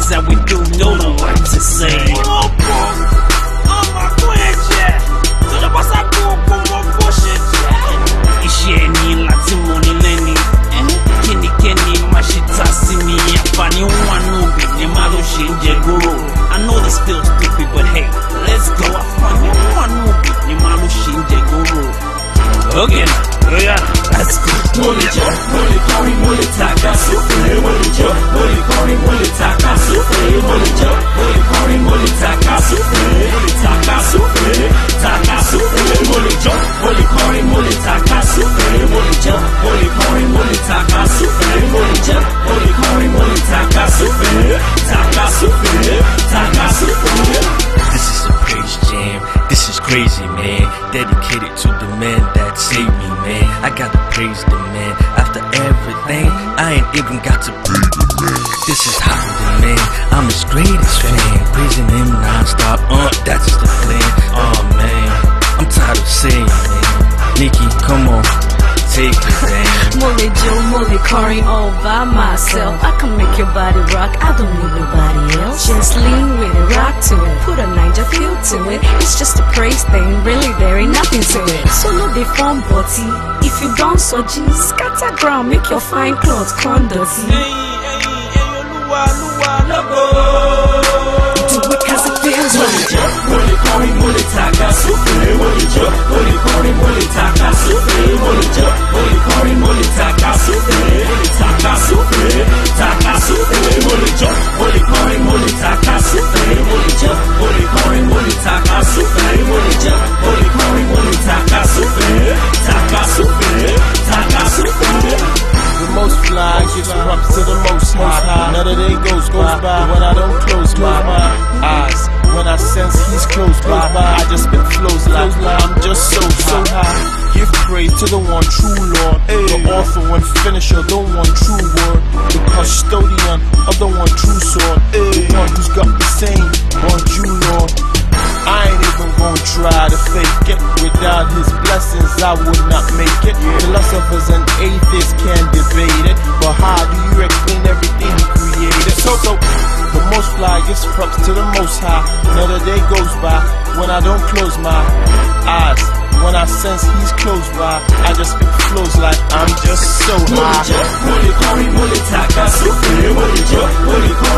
things that we do, know the right to say. Iṣẹ́ ni láti mọ̀ ní lẹ́ni. Kẹ́nikẹ́ni má ṣe ta sí mi. Àǹfààní wà nóbi ni má ló ṣe ń jẹ góró. I know this feels stupid, but hey, let's go. Àǹfààní wà nóbi ni má ló ṣe ń jẹ góró. Okay now, yeah, let's go. Mo lè jọ, mo lè kọrin, mo lè tàka sókè. Mo lè jọ, mo lè kọrin, mo lè tàka sókè. Mo lè jọ, mo lè kọrin, mo lè tàka sókè. Mo lè tàka sókè, tàka sókè. Mo lè jọ, mo lè kọrin, mo lè tàka sókè. Mo lè jọ, mo lè kọrin, mo lè tàka sókè. Mo lè jọ, mo lè kọrin, mo lè tàka sókè. Tàka sókè, tàka sókè. This is a praise jam, this is crazy, man. Dedicated to the man that saved me, man. I gotta praise the man. After everything, I ain't even got to pay the man. This is how the man, I'm his greatest fan. Praising him non-stop, that's the plan. Oh man, I'm tired of saying, man. Nikki, come on, take it, man. Mo lè jó, mo lè kọrin all by myself. I can make your body rock, I don't need nobody else. Just lean with it, rock to it, put a Naija feel to it. It's just a praise thing, really there ain't nothing to it. So no dey form body, if you don't so G, scatter ground, make your fine clothes come dirty. Do it cause it feels right. Mo lè kọrin, mo lè tàka sókè. Mo lè jọ, mo lè kọrin, mo lè tàka sókè. Mo lè jọ, mo lè kọrin, mo lè tàka sókè. Mo lè tàka sókè, tàka sókè. Mo lè jọ, mo lè kọrin, mo lè tàka sókè. Mo lè jọ, mo lè kọrin, mo lè tàka sókè. Mo lè jọ, mo lè kọrin, mo lè tàka sókè. Tàka sókè, tàka sókè. The most fly gives props to the most high. Another day goes by when I don't close my eyes. When I sense he's close by, I just spit flows like I'm just so high. Give praise to the one true Lord, the author and finisher, the one true word, the custodian of the one true sword, the one who's got the same one true Lord. I ain't even gonna try to fake it. Without his blessings, I would not make it. Philosophers and atheists can debate it, but how do you explain everything he created? So the most fly gives props to the most high. Another day goes by when I don't close my eyes. When I sense he's close by, I just spit flows like I'm just so high. Mo lè kọrin, mo lè tàka sókè. Mo lè jọ, mo lè kọrin.